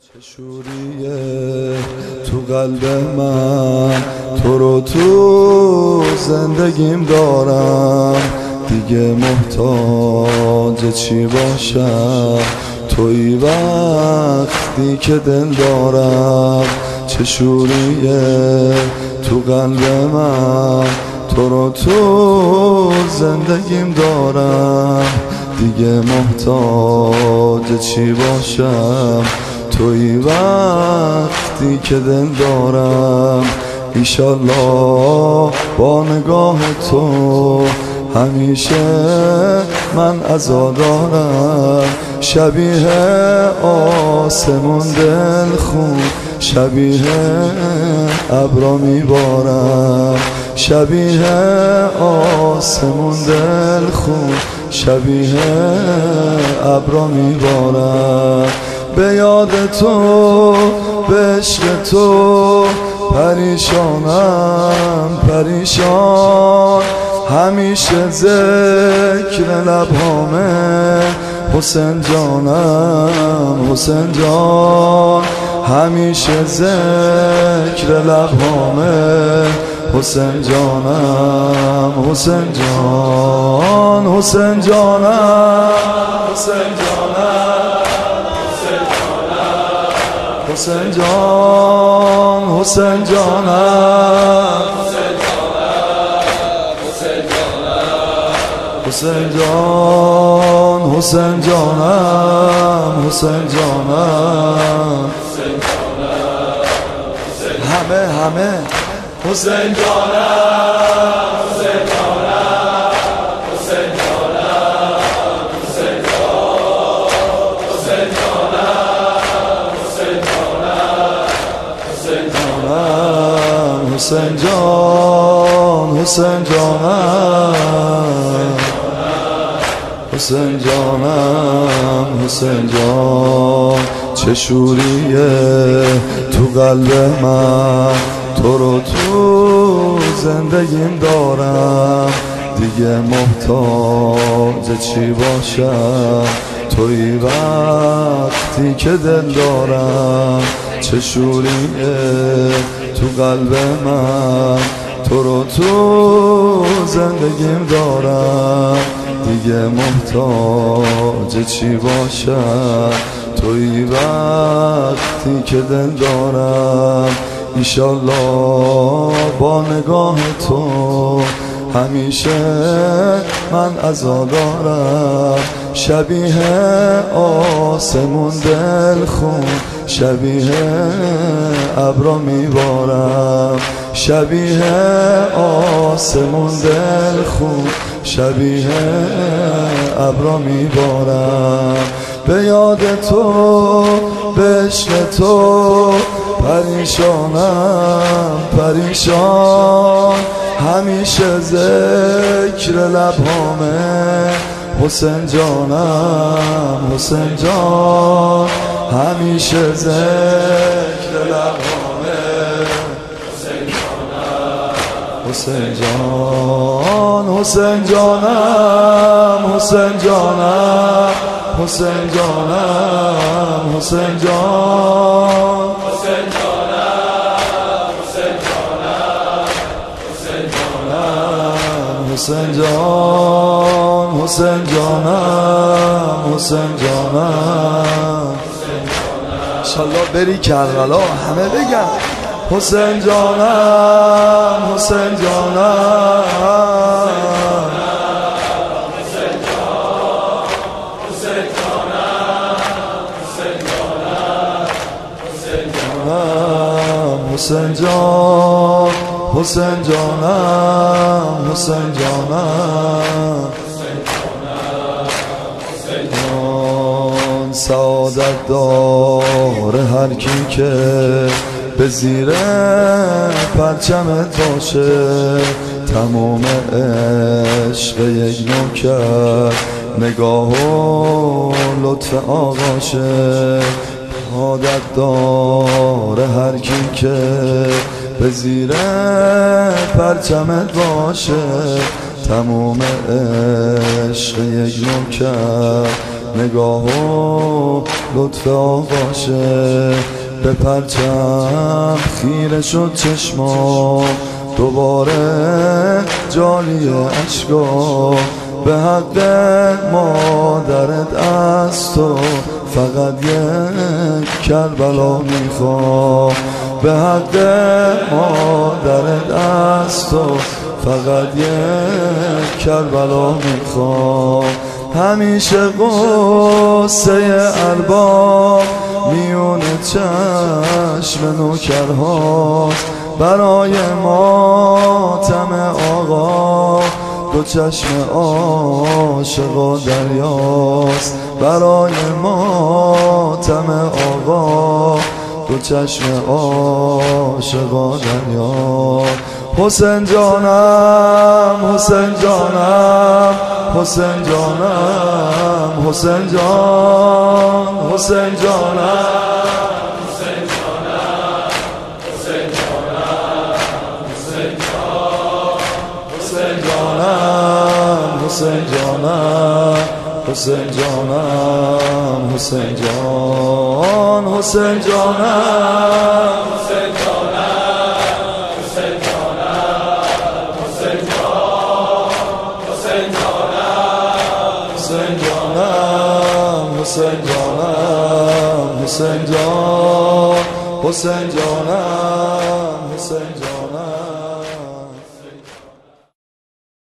چه شوریه تو قلب من، تو رو تو زندگیم دارم، دیگه محتاج چی باشم؟ توی وقتی که دل دارم. چه شوریه تو قلب من، تو رو تو زندگیم دارم، دیگه محتاج چی باشم؟ توی وقتی که دل دارم. ایشالله با نگاه تو همیشه من عزادارم، شبیه آسمون دل خون، شبیه ابرا میبارم، شبیه آسمون دل خون، شبیه ابرا میبارم. به یاد تو، به عشق تو پریشانم پریشان، همیشه ذکر لبهامه حسین جانم حسین جان، همیشه ذکر لبهامه حسین جانم حسین جان، حسین جانم حسین جانم، حسین جان حسین جانم، حسین جان حسین جانم، حسین جانم، همه حسین جانم، حسین جانم، حسین جانم، حسین جان، حسین جانم، حسین جانم، حسین جانم، حسین جان، حسین جانم، حسین جانم، حسین جان. چه شوریه تو قلب من، تو رو تو زندگیم دارم، دیگه محتاج چی باشم؟ توی وقتی که دل دارم. چه شوریه تو قلب من، تو رو تو زندگیم دارم، دیگه محتاج چی باشم؟ توی وقتی که دل دارم. ایشالله با نگاه تو همیشه من عزادارم، شبیه آسمون دل خون، شبیه ابرا میبارم، شبیه آسمون دل خون، شبیه ابرا میبارم. به یاد تو، به عشق تو پریشانم پریشان، همیشه ذکر لبهامه حسین جانم حسین جان، همیشه ذکر لبهامه حسین جانم حسین جان، حسین جانم، حسین جانم، حسین جانم، حسین جان، حسین جانم، حسین جانم، حسین جانم، حسین جان، حسین جانم، حسین جانم. انشالله بری کربلا همه بگم حسین جانم، حسین جانم، حسین جان، حسین جانم، حسین جانم، سعادت داره هر کی که به زیر پرچمت باشه، تمام عشق یک نوکر، نگاه و لطف آقاشه. سعادت داره هر کی که به زیر پرچمت باشه، تمام عشق یک نوکر، نگاه و لطف آقاشه. به پرچم خیره شد چشما دوباره جالی اشکا. به حق مادرت از تو فقط یک کربلا میخوام. به حق مادرت از تو فقط یک کربلا میخوام. همیشه قصه ارباب میون چشم نوکرهاست، برای ماتم آقا دو چشم عاشقا دریاست. برای ماتم آقا دو چشم عاشقا دریاست. حسین جانم حسین جانم حسین جانم حسین جان حسین جانم حسین جانم حسین جانم حسین جانم حسین جانم حسین جان حسین جانم حسین حسین جانم حسین جان حسین جانم حسین جان